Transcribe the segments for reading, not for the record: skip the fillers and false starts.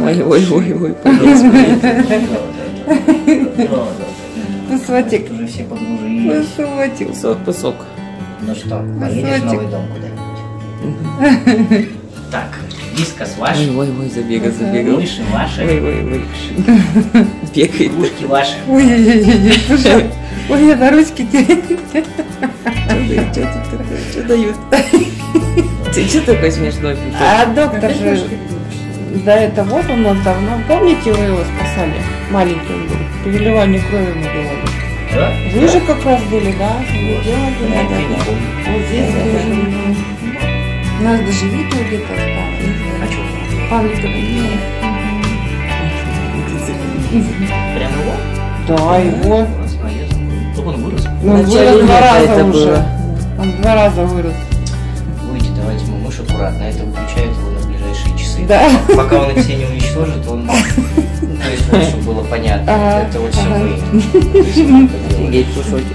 Ой, ой, ой, ой. Пусотик. Уже все подружились. Пусотик. Пусок, пусок. Ну что, поедешь в новый дом куда-нибудь? Так, вискас ваш. Ой, ой, ой, забегал, забегал. Мыши ваши. Ой, ой, ой. Бегает. Игрушки ваши. Ой-ой-ой, Пушок. Ой, я на ручки теряю. Что дают? Ты что такой смешной? А доктор же, да это вот у нас давно, помните, вы его спасали? Маленький он был, переливание крови мы делали. Да? Вы же как раз были, да? Вы делали, да, Я да, не да. помню. Вот здесь были. У нас даже видео где-то осталось. А что? Павлика нет. Прямо его? Да, его. Только он вырос. Ну, он Вначале вырос 2 раза это уже. было. Он 2 раза вырос. Будете давать ему мышь аккуратно, это выключает его на ближайшие часы. Да. Пока он их все не уничтожит, он... То есть, вот, чтобы было понятно, Ага, это вот все ага. мы. То есть, мы это делаем. Офигеть, кусочек.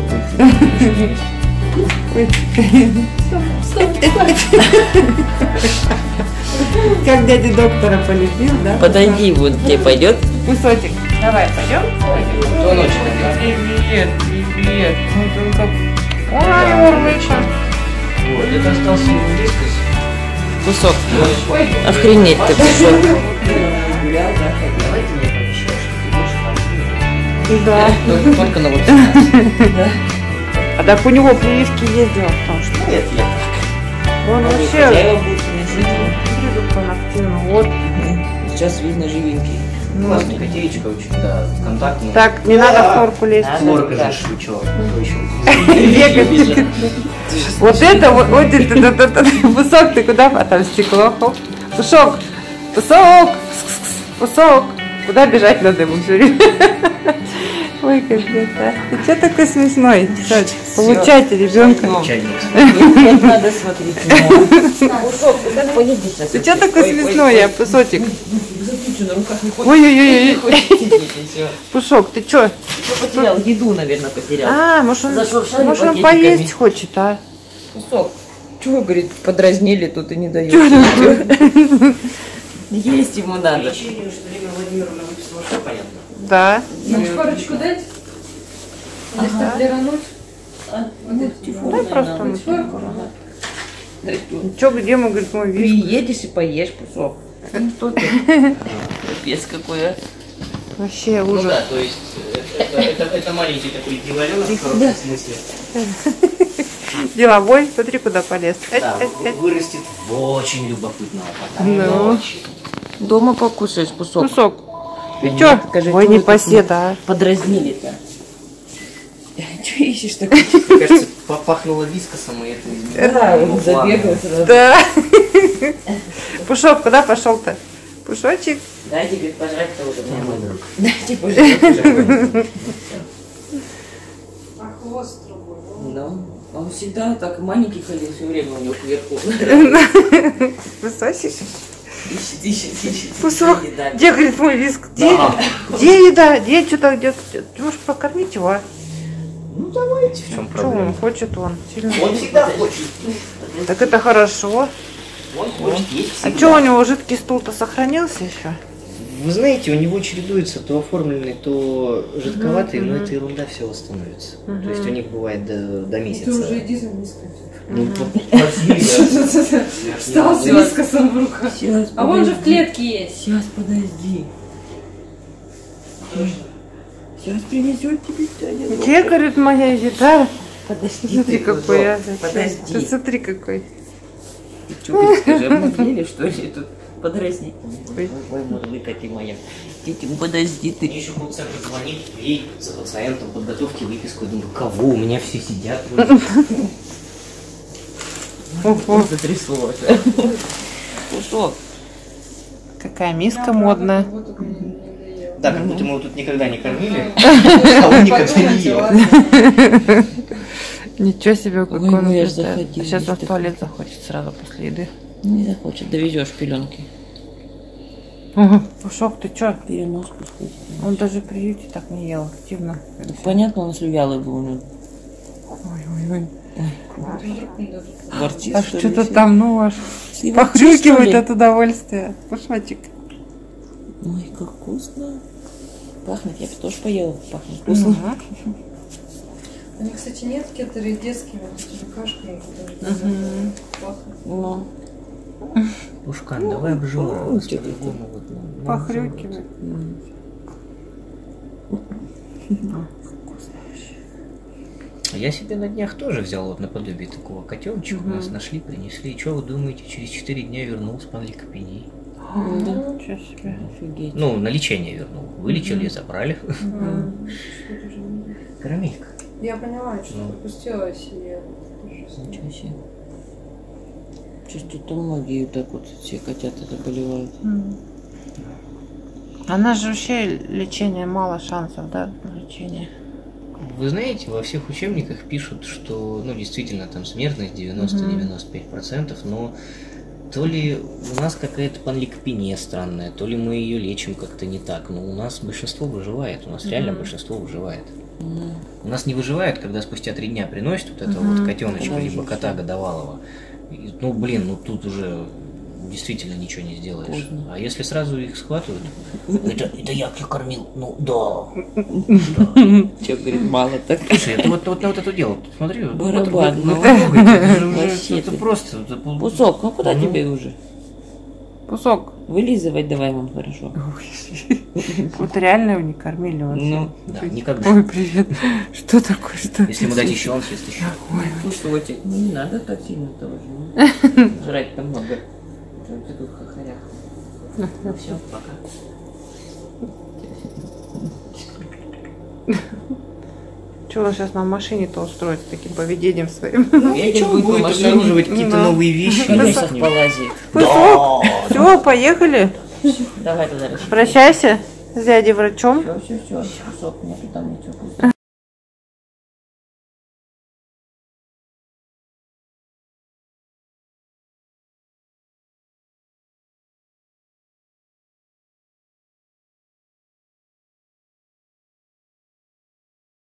Ой. Как дядя доктора полюбил, да? Подойди, вот тебе пойдет. Кусочек. Давай, пойдем? Кто ночью такая? Привет, привет. Вот он как... Ой, Орлыка. Вот, это остался его вискас. Кусок. Ой, Охренеть ты пришел. давайте мне пообещаешь, что ты больше Да. только на вот 17. А так у него прививки есть, дело в том, что Нет, я так. он вообще... Хозяева будут носить. Смотри, он активно. Вот. Сейчас видно живенький. Классная котеечка очень, да, контактная. Так, не надо в норку лезть. Норка же, вы чё? Кто еще? Бегать. Вот это, вот это, Пусок, ты куда? А там стекло, хоп. Пушок, Пусок, Пусок. Куда бежать надо ему все время? Ой, капец, а. Ты что такой смешной? Получайте ребенка. Чайник. Нет, надо смотреть. Кусок, ты как поедешь сейчас? Ты что такой смешной, я, Пусотик? На руках не хочешь. Ой-ой-ой. Все. Пушок, ты что? Потерял еду, наверное, потерял. А, может Зашуршали он пакетиками. поесть хочет, а? Кусок. Чего, говорит, подразнили тут и не дают. Есть ему надо. Ощущение, что Лена Владимировна выписала, все понятно. Да. Корочку дать? Дестаплирануть? Дай просто. Че, где мы, говорит, мой виск? Приедешь и поешь кусок. Что ты? Капец какой, а. Вообще Ну ужас. да, то есть это маленький такой дивалёнок в хорошем смысле. Деловой, смотри, куда полез. Да, вырастет в очень любопытного кота. Ну. Очень. Дома покушаешь кусок. Кусок. Ты Нет, чё? скажи, Ой, чего не вы поседа, а. Подразнили-то. Че ищешь такой? Мне кажется, попахнуло вискосом, и это изменило. Да, он забегал сразу. Да. Пушок, куда пошел-то? Пушочек. Дайте, говорит, пожрать-то уже. Мой друг. Дайте пожрать. А хвост другой. Ну, он всегда так маленький ходил, все время у него кверху. Высосик. Ищет. Пусок. Еда. Где, говорит, мой виск? Где? Да. Где еда? Где что-то, где? Ты можешь покормить его, а? Ну давайте, в чем Что он проблема? хочет, он? Сильно. Он всегда хочет. Так это хорошо. Он хочет есть А всегда. что, у него жидкий стул-то сохранился еще? Вы знаете, у него чередуется то оформленный, то жидковатый, но это ерунда, все восстановится. То есть у них бывает до месяца. Ты уже иди за миской. Ну, спасибо. Встал с вискосом в руках. Сейчас, А он же в клетке есть. Сейчас, подожди. Сейчас принесет тебе дядя. Где, говорит, моя еда? Подожди. Смотри, какой я. Подожди. Ты смотри, какой. Ты что, скажи, обнаглели, что ли, тут подразни. Ой. Ой, мурлыка ты моя. Дети, подожди ты. Мне еще полцентра звонит, ей за пациентом, подготовьте выписку. Я думаю, кого? У меня все сидят. Затрясло. Кусок. Какая миска модная. Да, как будто мы его тут никогда не кормили, а он никогда не ел. Ничего себе, какой Ой, он ну я ж вкусный. заходила, Сейчас он в что туалет захочет сразу после еды. Не захочет, довезешь пеленки. Пушок, ты чё? Перенос пускай. Он даже в приюте так не ел активно. Понятно, он вялый был у него. Ой-ой-ой. Ворчит, Аж что ли, что-то все? там, ну аж Ты ворчишь, похрюкивает что ли? от удовольствия. Пушочек. Ой, как вкусно. Пахнет, я бы тоже поела. Пахнет вкусно. Они, кстати, нет кетеры детскими черепашками, которые пахнут. Ну, Пушкан, давай обживаем. По-другому вот, ну, Похрюкивает. Я себе на днях тоже взял вот наподобие такого котеночка. У нас нашли, принесли. И что вы думаете, через 4 дня вернул с панлейкопенией? да. Ничего себе. Офигеть. Ну, на лечение вернул. Вылечили, забрали. Что-то же не- Карамелька. Я поняла, что Ну. пропустила себе. Ничего себе. Что-то многие так вот, все котята заболевают. Она же вообще лечение, мало шансов, да, на лечение. Вы знаете, во всех учебниках пишут, что, ну, действительно, там смертность 90-95%, но то ли у нас какая-то панлейкопения странная, то ли мы ее лечим как-то не так, но у нас большинство выживает, у нас реально большинство выживает. У нас не выживает, когда спустя 3 дня приносят вот этого вот котеночка, либо кота годовалого. И, ну, блин, ну тут уже действительно ничего не сделаешь. Поздно. А если сразу их схватывают, это я их кормил, ну да. Че, говорит, мало так. Слушай, это вот это дело, смотри, Барабан, ну. Вообще это ты. просто... Пусок, ну куда тебе уже? Кусок. Вылизывать давай вам хорошо. Вот реально его не кормили. Вот. Ну, Да, никогда. Ой, привет. Что такое? Что? Если ему дать еще, он съест еще. кусочек. Ну, не надо так сильно тоже. Жрать-то много. Ты тут хохорях. Ну все, пока. Что он сейчас на машине-то устроит с таким поведением своим? Я Ничего, будет будет машине. обнаруживать какие-то Да. новые вещи. В и лесах с ним. полазит. Пусок. Все, поехали. Давай тогда. Прощайся с дядей врачом. Все, кусок, мне там ничего вкусного.